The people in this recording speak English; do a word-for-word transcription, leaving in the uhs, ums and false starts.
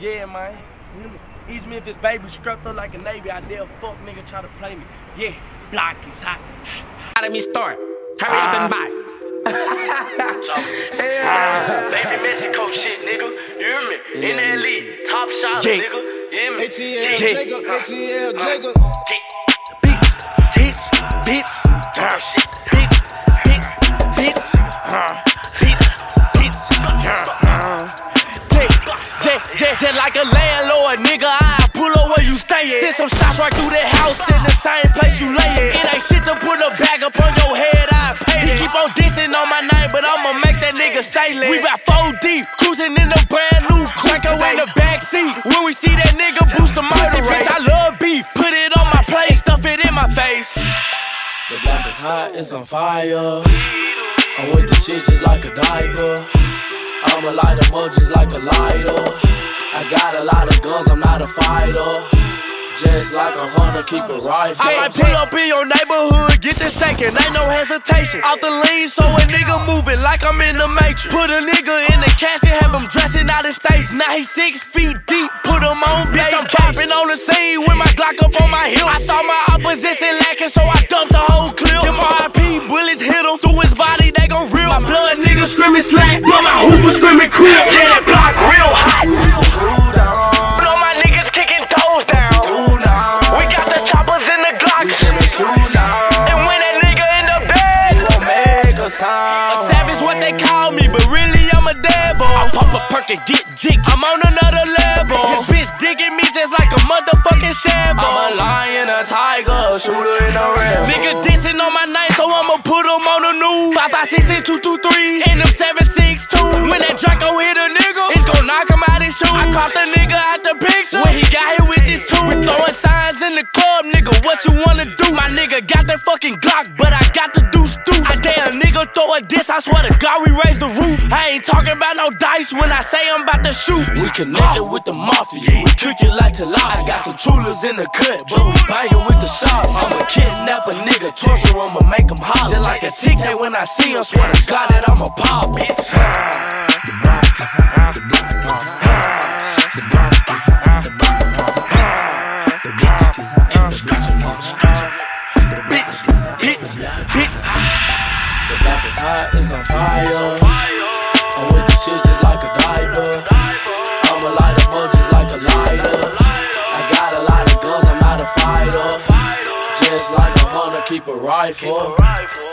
Yeah, man. East Memphis baby scrubbed up like a Navy. I dare fuck nigga try to play me. Yeah, Blocc Is Hot. Let me start. Hurry up and buy. Yeah. Baby Mexico shit, nigga. You hear me? N L E Top shot, yeah. Nigga. You hear me? A T L Jacob, A T L Jacob. Bitch, bitch, bitch, uh, shit. Bitch, bitch, bitch, uh, bitch, bitch, uh, Just, just, just like a landlord, nigga, I pull up where you stayin'. Send some shots right through the house in the same place you layin'. It ain't shit to put a bag up on your head, I pay it. He keep on dissing on my name, but I'ma make that nigga say less. We about four deep, cruising in a brand new Draco in the backseat. When we see that nigga boost the murder rate, I love beef. Put it on my plate, stuff it in my face. The block is hot, it's on fire. I'm with the shit just like a diaper. I'ma light them up just like a lighter. I got a lot of guns, I'm not a fighter. Just like a hunter, keep a rifle. I might pull up in your neighborhood, get this shaking, ain't no hesitation. Off the lean, so a nigga moving like I'm in the Matrix. Put a nigga in the casket, have him dressing out of states. Now he six feet deep, put him on, bitch, I'm popping on the scene with my Glock up on my hip. I saw my opposition lacking, so I dumped the whole clip. Them R I P bullets hit him through his body, they gon' rip. My blood nigga screaming slack, but my hoover screaming crib. Yeah, that block real hot. Blow my niggas kicking toes down. We got the choppers in the Glock. And when that nigga in the bed, he won't make a sound. A savage what they call me, but really I'm a devil. I pop a perk and get jig, I'm on another level. His bitch digging me just like a motherfucking shamble. I'm a lion, a tiger, a shooter in a red. Nigga dissing on my name, so I'ma put him on the news. Five, five, six, six, two, two, three, and them seven, six, two. When that Draco hit a nigga, it's gon' knock him out his shoes. I caught the nigga out the picture when he got here with his two. We throwing signs in the club, nigga, what you wanna do? My nigga got that fucking Glock, but I got the deuce deuce. I dare a nigga throw a diss, I swear to God we raise the roof. I ain't talking about no dice when I say I'm about to shoot. We connected with the mafia, we cook it like Triller. I got some Trullers in the cut, but we bangin' with the shots. I'ma kidnap a nigga, torture him, I'ma make him holler. Just like a tic-tac when I see him, swear to God that I'ma pop it. The block is hot, the block is hot. The block is hot, the block is hot. The block is hot, the block is hot. The block is hot, Bitch, bitch. The block is hot, it's on fire. I'm with the shit just like a diaper. I'ma light them up just like a lighter. I got a lot of guns, I'm not a fighter. Just like a hunter, keep a rifle.